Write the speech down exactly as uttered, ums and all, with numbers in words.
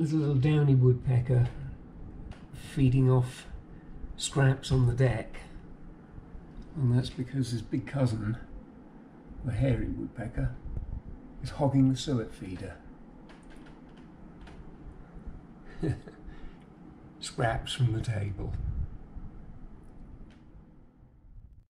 There's a little downy woodpecker feeding off scraps on the deck, and that's because his big cousin, the hairy woodpecker, is hogging the suet feeder. Scraps from the table.